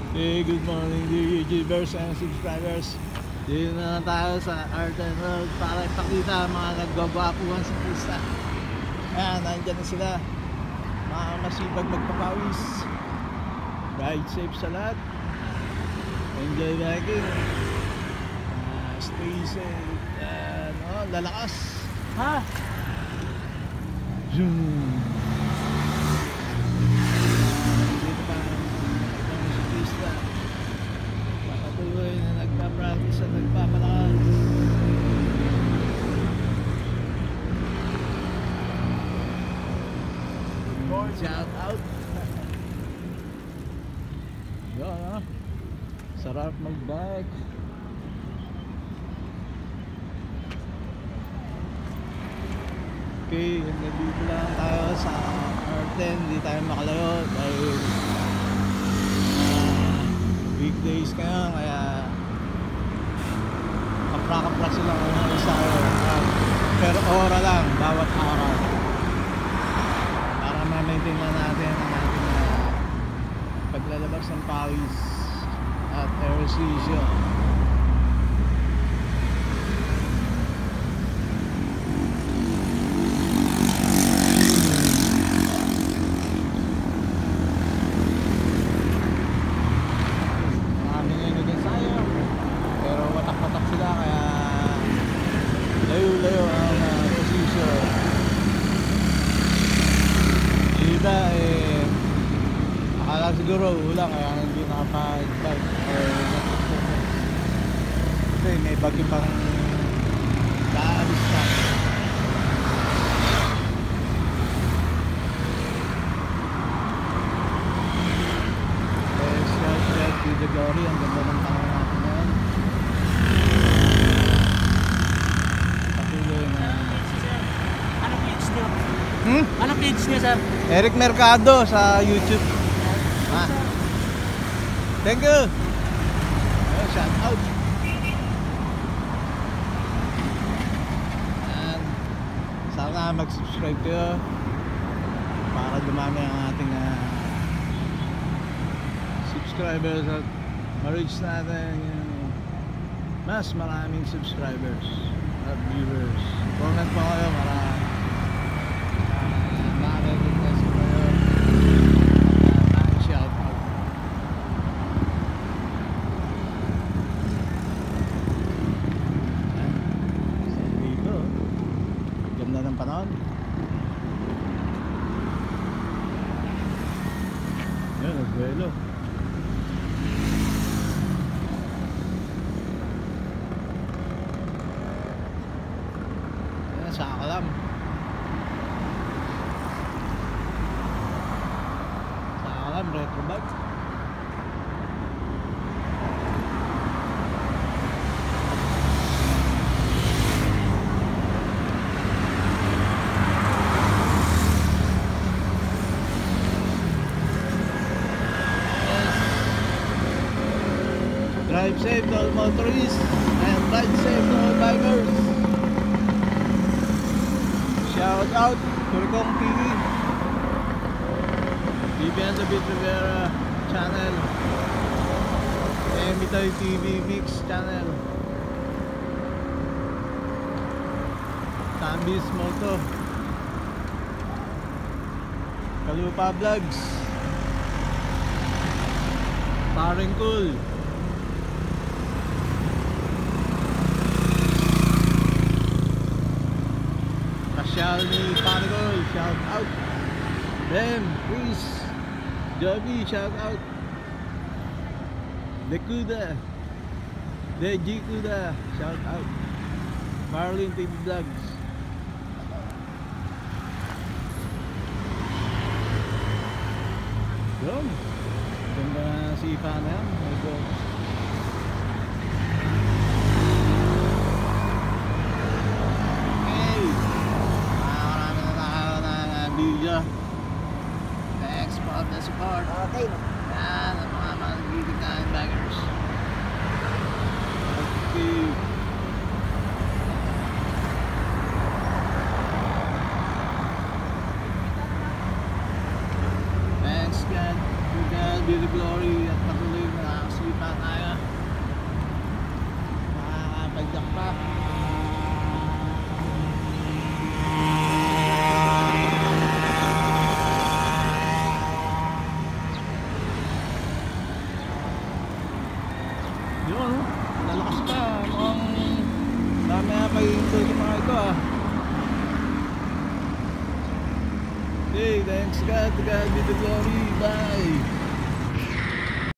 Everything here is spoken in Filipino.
Hey, good morning dear YouTubers and subscribers. Dito na tayo sa Arden Road para ipakita ang mga naggagwapuhan sa pista. Ayan, nandyan na sila. Mga masipag magpapawis. Ride safe sa lahat. Enjoy biking. Stay safe. Lalakas. Ha? Zoom. Nagpa-practice at nagpapalakas. Shout out. Yun, ha? Sarap mag-bike. Okay, nandito lang tayo sa R10. Hindi tayo makalayo dahil weekdays ngayon, kaya kapra-kapra sila ng isa per ora lang bawat araw para ma-maintain na natin ang ating paglalabas ng pawis at ehersisyo. Layo-layo ang posisyon. Iba akala siguro ulang kaya hindi nakapag-bike kasi may bagyo pang kaalis na. Shout to the glory. Ang ganda ng tanong natin ngayon. Ano page niya, sir? Eric Mercado sa YouTube. Thank you. Shout out. And sana mag-subscribe kayo para dumami ang ating subscribers at ma-reach natin yung mas maraming subscribers at viewers. Comment po kayo para makakagignas ko kayo at shout out. Dito ganda ng panahon. Yun, nagbuelo. Yan, sa akalam. Retro bike. Drive safe to all motorists and ride safe to all bikers. Shout out Turkong TV, and the Bit Rivera channel, Emitoy TV Mix channel, Tambis Moto, Kalupa Vlogs, Paring Cool, Kasyal ni Paring, shout out. Rem, Chris, Joby, shout out. Dekuda, Deji Kuda, shout out. Marlin TV Vlogs. Yun, ganda na sipa na yan. Medyo okay, marami na tayo ng video. Thanks for the support. Okay. Yan, ang mga magiging na baggers. Okay. Thanks God, to God be the glory at patuloy na Yun, oh. Lalakas pa. Mukhang mamaya may enjoy yung mga ito ah. Okay, thanks God. To God be the glory. Bye.